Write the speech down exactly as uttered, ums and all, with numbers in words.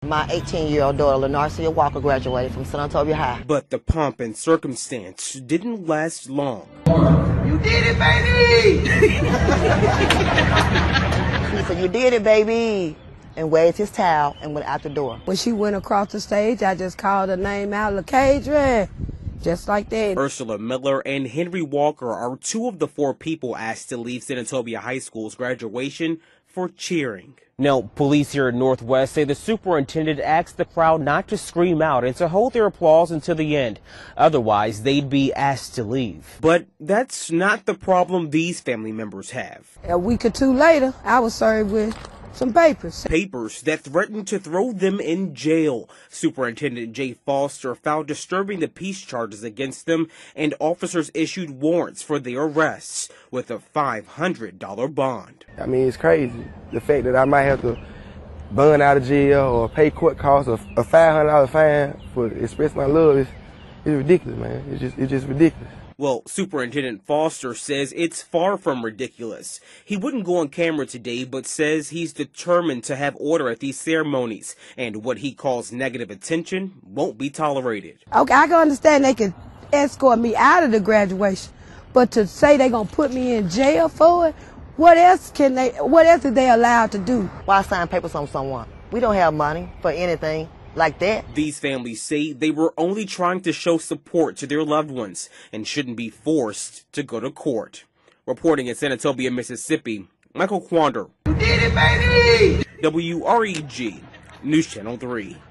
My eighteen-year-old daughter, Lenarcia Walker, graduated from Senatobia High. But the pomp and circumstance didn't last long. You did it, baby! He said, "You did it, baby," and waved his towel and went out the door. When she went across the stage, I just called her name out, LaCadra, just like that. Ursula Miller and Henry Walker are two of the four people asked to leave Senatobia High School's graduation for cheering. Now, police here in Northwest say the superintendent asked the crowd not to scream out and to hold their applause until the end. Otherwise, they'd be asked to leave. But that's not the problem these family members have. A week or two later, I was served with some papers. Papers that threatened to throw them in jail. Superintendent Jay Foster found disturbing the peace charges against them, and officers issued warrants for their arrests with a five hundred dollar bond. I mean, it's crazy. The fact that I might have to bond out of jail or pay court costs or a five hundred dollar fine for expressing my love is, is ridiculous, man. It's just, it's just ridiculous. Well, Superintendent Foster says it's far from ridiculous. He wouldn't go on camera today, but says he's determined to have order at these ceremonies, and what he calls negative attention won't be tolerated. Okay, I can understand they can escort me out of the graduation, but to say they're going to put me in jail for it, what else can they, what else are they allowed to do? Why sign papers on someone? We don't have money for anything like that. These families say they were only trying to show support to their loved ones and shouldn't be forced to go to court. Reporting in Senatobia, Mississippi, Michael Quander. You did it, baby! W R E G News Channel three.